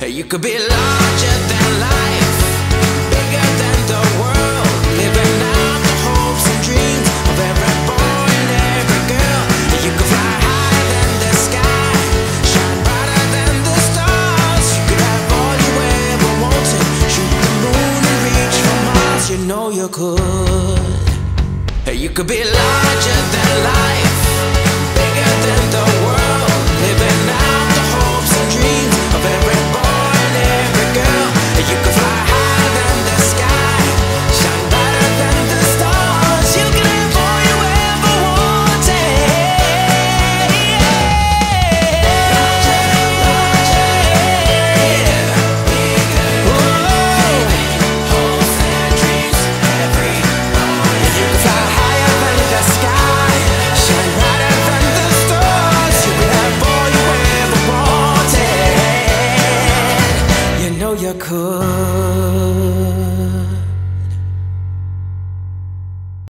You could be larger than life, bigger than the world, living out the hopes and dreams of every boy and every girl. You could fly higher than the sky, shine brighter than the stars. You could have all you ever wanted, shoot the moon and reach for Mars. You know you could. You could be larger than life, bigger than the world, living out the hopes and dreams of every boy and every girl. You could fly higher than the sky, shine brighter than the stars. You can have all you ever wanted. Hopes and dreams, every boy. You could fly higher than the sky, shine brighter than the stars. You could have all you ever wanted. You know you could.